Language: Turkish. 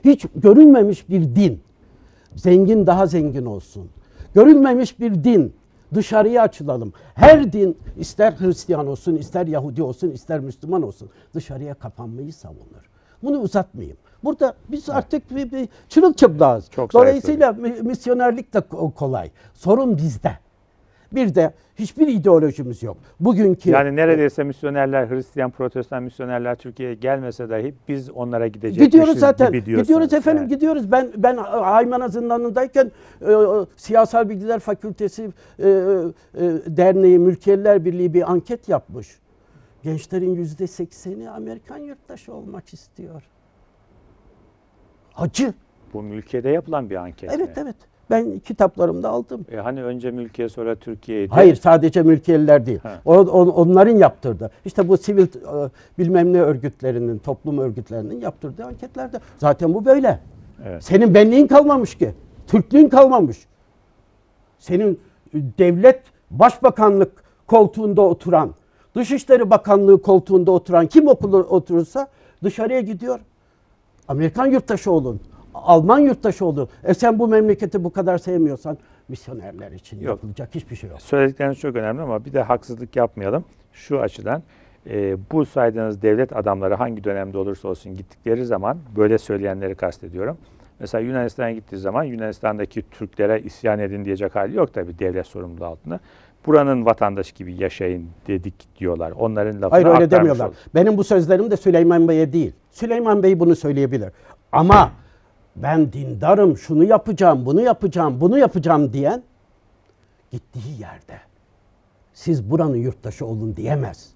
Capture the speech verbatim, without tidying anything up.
Hiç görülmemiş bir din. Zengin daha zengin olsun. Görülmemiş bir din. Dışarıya açılalım. Her din, ister Hristiyan olsun, ister Yahudi olsun, ister Müslüman olsun, dışarıya kapanmayı savunur. Bunu uzatmayayım. Burada biz artık bir, bir çırılçıplağız. Dolayısıyla misyonerlik de kolay. Sorun bizde. Bir de hiçbir ideolojimiz yok. Bugünkü yani neredeyse misyonerler, Hristiyan, Protestan misyonerler Türkiye'ye gelmese dahi biz onlara gidecekmişiz gidiyoruz zaten. gibi Gidiyoruz efendim, yani. gidiyoruz. Ben ben Ayman zindanındayken e, Siyasal Bilgiler Fakültesi e, e, Derneği, Mülkiyeliler Birliği bir anket yapmış. Gençlerin yüzde sekseni Amerikan yurttaşı olmak istiyor. Acı. Bu mülkiyede yapılan bir anket. Evet mi? evet. Ben kitaplarımda aldım. E hani önce mülkiye sonra Türkiye'ydi. Hayır, sadece mülkiyeliler değil. O, on, onların yaptırdı. İşte bu sivil e, bilmem ne örgütlerinin, toplum örgütlerinin yaptırdığı anketlerde. Zaten bu böyle. Evet. Senin benliğin kalmamış ki. Türklüğün kalmamış. Senin devlet başbakanlık koltuğunda oturan, Dışişleri Bakanlığı koltuğunda oturan kim okulu oturursa dışarıya gidiyor. Amerikan yurttaşı olun. Alman yurttaşı oldu. E sen bu memleketi bu kadar sevmiyorsan misyonerler için yok. Yapılacak hiçbir şey yok. Söyledikleriniz çok önemli ama bir de haksızlık yapmayalım. Şu açıdan e, bu saydığınız devlet adamları hangi dönemde olursa olsun gittikleri zaman böyle söyleyenleri kastediyorum. Mesela Yunanistan'a gittiği zaman Yunanistan'daki Türklere isyan edin diyecek hali yok tabii devlet sorumluluğu altında. Buranın vatandaşı gibi yaşayın dedik diyorlar. Onların lafını Hayır öyle demiyorlar. olur. Benim bu sözlerim de Süleyman Bey'e değil. Süleyman Bey bunu söyleyebilir. Ama ben dindarım, şunu yapacağım, bunu yapacağım, bunu yapacağım diyen gittiği yerde siz buranın yurttaşı olun diyemez.